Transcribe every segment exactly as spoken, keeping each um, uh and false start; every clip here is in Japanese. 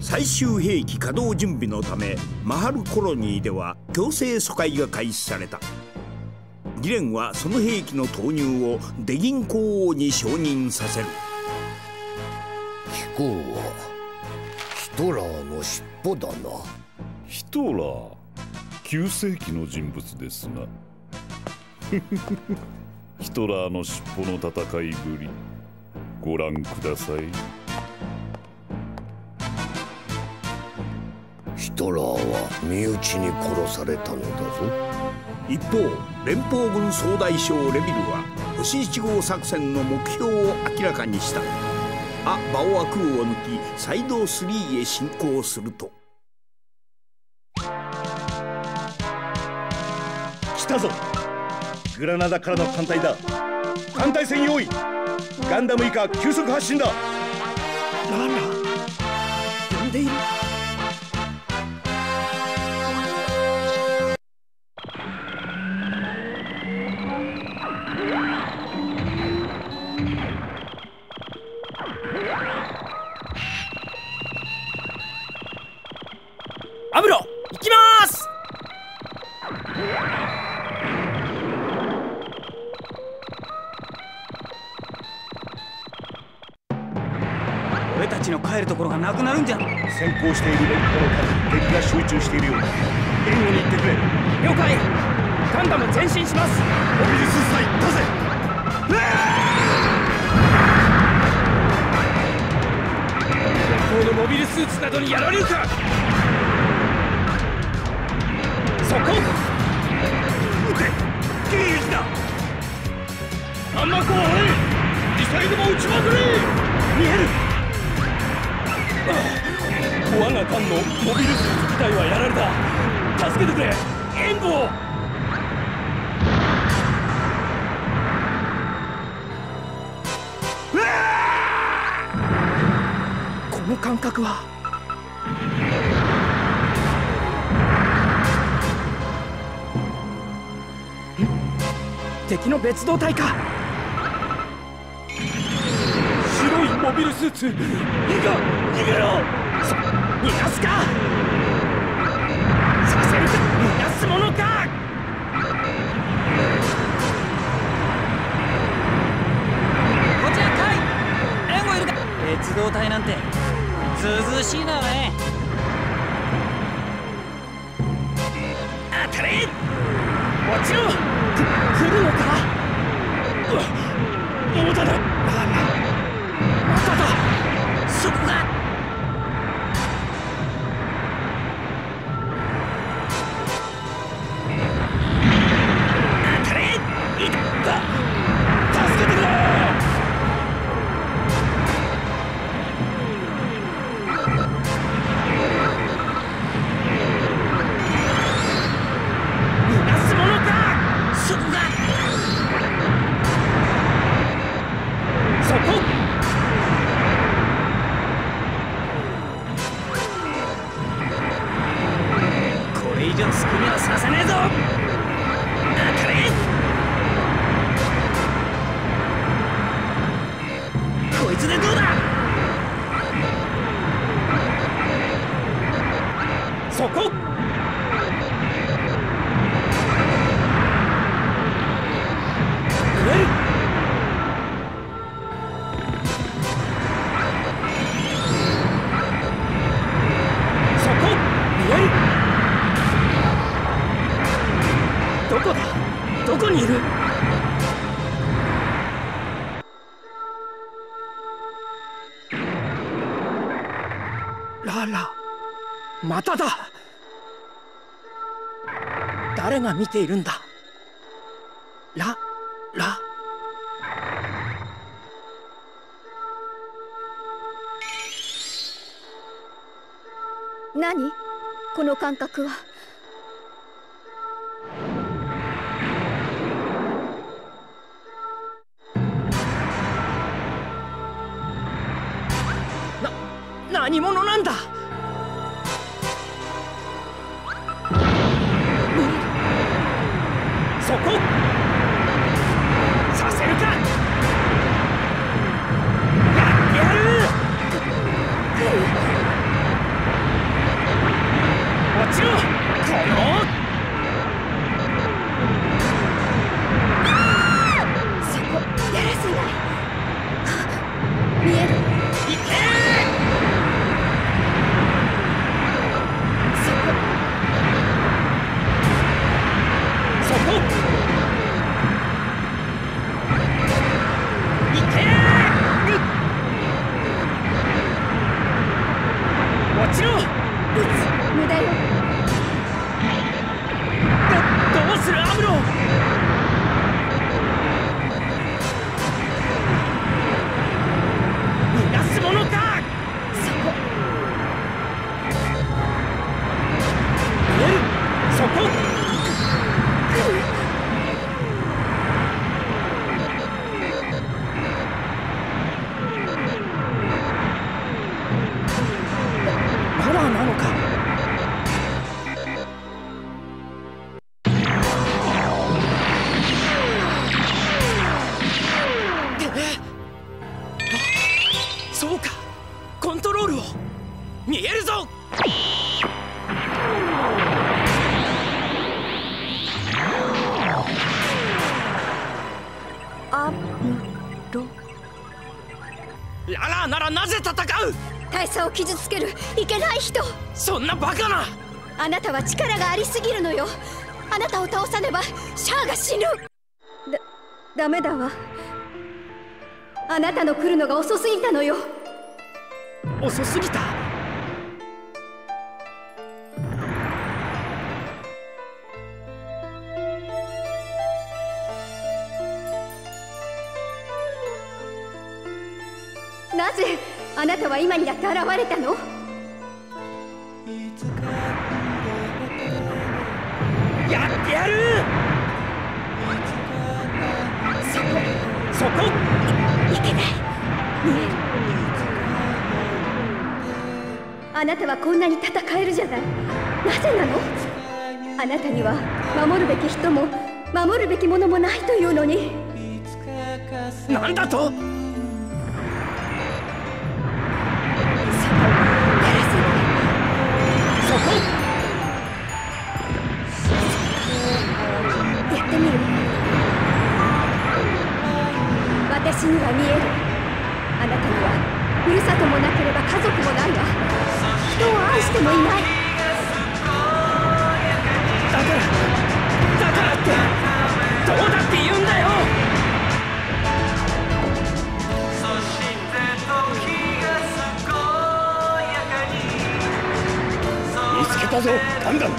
最終兵器稼働準備のためマハルコロニーでは強制疎開が開始された。ギレンはその兵器の投入をデギン公王に承認させる。 貴公はヒトラーの尻尾だな。 ヒトラー、旧世紀の人物ですな。ヒトラーの尻尾の戦いぶり、ご覧ください。 ヒトラーは身内に殺されたのだぞ。 一方、連邦軍総大将レビルは星いち号作戦の目標を明らかにした。ア・バオア空を抜きサイドスリーへ進行すると、 来たぞ。グラナダからの艦隊だ。艦隊戦用意。ガンダム以下急速発進だ。 なんだ、呼んでいる。 アムロ、行きます。俺たちの帰るところがなくなるんじゃ。 先行している連邦の数、敵が集中しているようだ。援護に行ってくれ。 了解。ガンダム前進します。 モビルスーツ隊出せ。 連邦のモビルスーツなどにやられるか。そこ撃て。迎撃だ。ガンマコを追え。ミサイルも撃ちまくれ。見える。我が艦のモビルスーツ機体はやられた。助けてくれ。援護を。 この感覚は。敵の別動隊か。 白いモビルスーツ。いいか、逃げろ。そ逃がすか。させるか。逃がすものか。こちらかい。援護いるか。別動隊なんてずうずうしいなね。当たれ。落ちろ。く来るのか。うわ、もうだだ。まただ。そこが。当たれ。いった助けてくれ。逃がすものか。そこが。そこ。これ以上好きにはさせねえぞ。当たれ。こいつでどうだ。そこ。どこだ。どこにいる。 ララ、まただ。誰が見ているんだ。ララ。 何この感覚は。 な何者なんだ。 そこ。させるか。やってやる。 落ちろ。 ブツ、無駄よ。 どどうするアムロ。逃がすものか。 そこ。 見える。そこ。 ララなのか。 そうか、コントロールを。見えるぞ。 アムロ。 ララーならなぜ戦う。 大佐を傷つけるいけない人。 そんなバカな。 あなたは力がありすぎるのよ。あなたを倒さねばシャアが死ぬ。だダメだわ。あなたの来るのが遅すぎたのよ。 遅すぎた。 なぜあなたは今になって現れたの。 やってやる。 そこそこ。 いけない。見える。あなたはこんなに戦えるじゃない。なぜなの。あなたには守るべき人も守るべきものもないというのに。 なんだと。そこ。 やってみる。私には見える。あなたにはふるさともなければ家族もないわ。人を愛してもいない。 だからだからってどうだって言うんだよ。 見つけたぞ、ガンダム。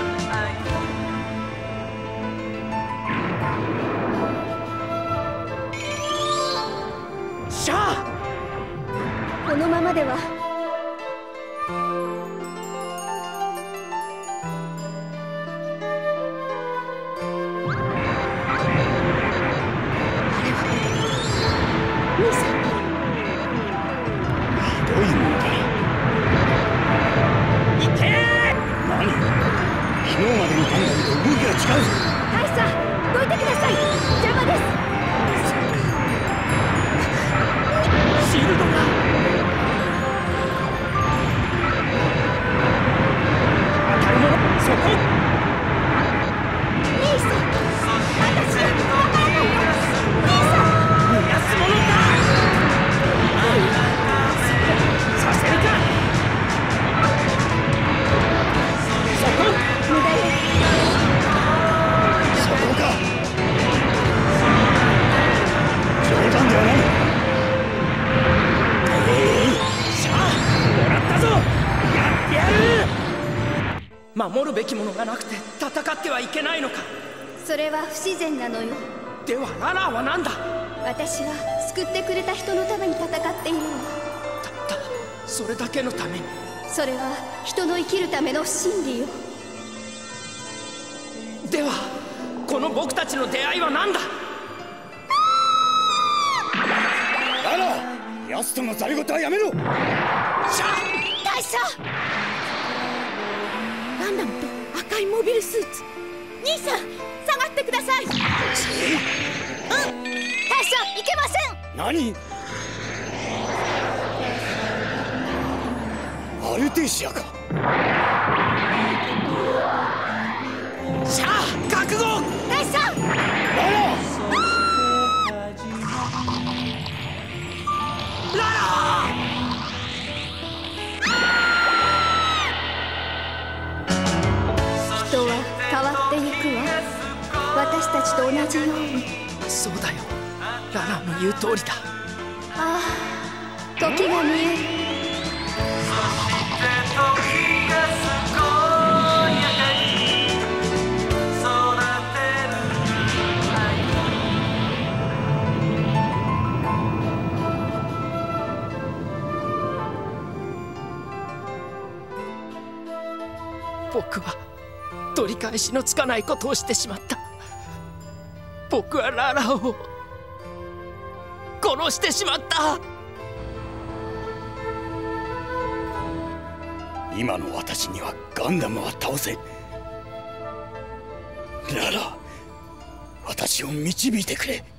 シャア。 このままでは兄さん。 どういうものだ。 いけー。 何。昨日までのガンダムと動きが違うぞ。 大佐、どいてください。邪魔です。 シールドが。当たり前。そこ。 兄さん、私わからないよ。兄さん。 逃がすものか。させるか。そこ。 無駄よ。 そこか。冗談ではない。 シャア、もらったぞ。やってやる。守るべきものがなくて戦ってはいけないのか。 それは不自然なのよ。 ではララーは何だ。 私は救ってくれた人のために戦っているの。 たったそれだけのために。 それは人の生きるための真理よ。 ではこの僕たちの出会いは何だ。 ララ、奴とのざれ言はやめろ。 シャア。 大佐。ガンダムと赤いモビルスーツ。兄さん、下がってください。うん、大佐、いけません。 何。アルテイシアか。 シャア、覚悟。 大佐。 ララ。 ララ人は変わっていくわ。私たちと同じように。 そうだよ、ララの言う通りだ。 ああ、時が見える。 僕は取り返しのつかないことをしてしまった。僕はララを殺してしまった。 今の私にはガンダムは倒せん。ララ、私を導いてくれ。